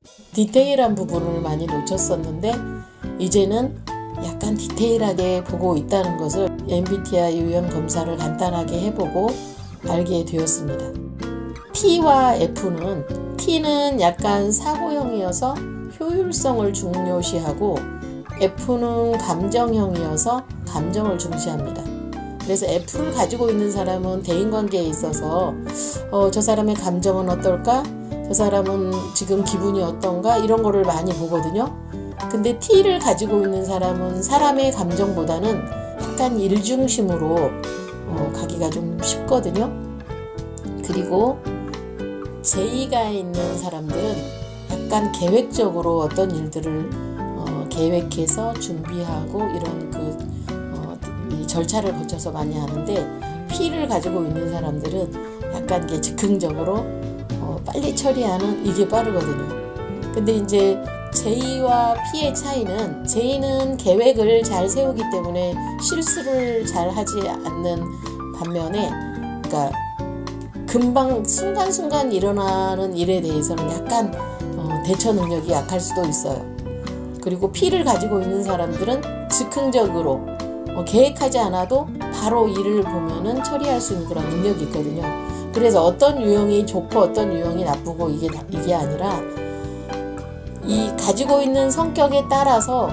디테일한 부분을 많이 놓쳤었는데 이제는 약간 디테일하게 보고 있다는 것을 MBTI 유형 검사를 간단하게 해보고 알게 되었습니다. T와 T는 약간 사고형이어서 효율성을 중요시하고 F는 감정형이어서 감정을 중시합니다. 그래서 F를 가지고 있는 사람은 대인관계에 있어서 저 사람의 감정은 어떨까? 저 사람은 지금 기분이 어떤가? 이런 거를 많이 보거든요. 근데 T를 가지고 있는 사람은 사람의 감정보다는 약간 일중심으로 가기가 좀 쉽거든요. 그리고 J가 있는 사람들은 약간 계획적으로 어떤 일들을 계획해서 준비하고 이런 이 절차를 거쳐서 많이 하는데, P를 가지고 있는 사람들은 약간 이게 즉흥적으로 빨리 처리하는, 이게 빠르거든요. 근데 이제 J와 P의 차이는, J는 계획을 잘 세우기 때문에 실수를 잘 하지 않는 반면에, 그러니까 금방 순간순간 일어나는 일에 대해서는 약간 대처 능력이 약할 수도 있어요. 그리고 P를 가지고 있는 사람들은 즉흥적으로 계획하지 않아도 바로 일을 보면은 처리할 수 있는 그런 능력이 있거든요. 그래서 어떤 유형이 좋고 어떤 유형이 나쁘고 이게 아니라, 이 가지고 있는 성격에 따라서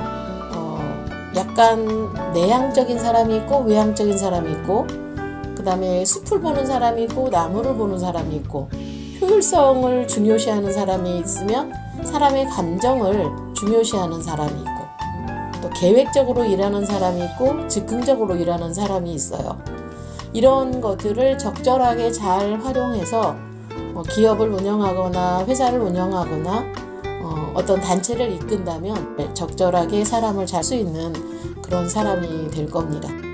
약간 내향적인 사람이 있고 외향적인 사람이 있고, 그 다음에 숲을 보는 사람이 있고 나무를 보는 사람이 있고, 효율성을 중요시하는 사람이 있으면 사람의 감정을 중요시하는 사람이 있고, 또 계획적으로 일하는 사람이 있고 즉흥적으로 일하는 사람이 있어요. 이런 것들을 적절하게 잘 활용해서 기업을 운영하거나 회사를 운영하거나 어떤 단체를 이끈다면 적절하게 사람을 잘 수 있는 그런 사람이 될 겁니다.